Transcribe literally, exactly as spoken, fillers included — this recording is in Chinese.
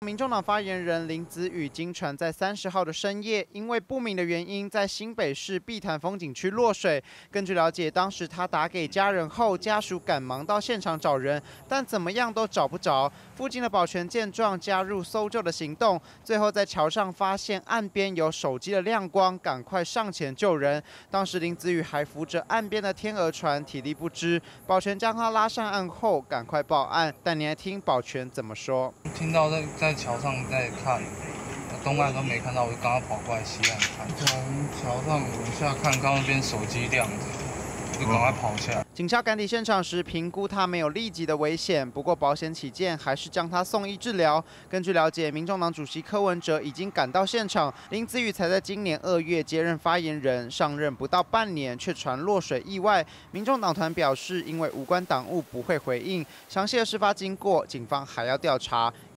民众党发言人林子宇经传在三十号的深夜，因为不明的原因，在新北市碧潭风景区落水。根据了解，当时他打给家人后，家属赶忙到现场找人，但怎么样都找不着。附近的保全见状，加入搜救的行动，最后在桥上发现岸边有手机的亮光，赶快上前救人。当时林子宇还扶着岸边的天鹅船，体力不支，保全将他拉上岸后，赶快报案。但你来听保全怎么说？ 听到在在桥上在看，东岸都没看到，我就刚刚跑过来西岸看。从桥上往下看，看到那边手机亮着，我就赶快跑下来。 警察赶抵现场时，评估他没有立即的危险，不过保险起见，还是将他送医治疗。根据了解，民众党主席柯文哲已经赶到现场，林子宇才在今年二月接任发言人，上任不到半年，却传落水意外。民众党团表示，因为无关党务不会回应，详细的事发经过，警方还要调查。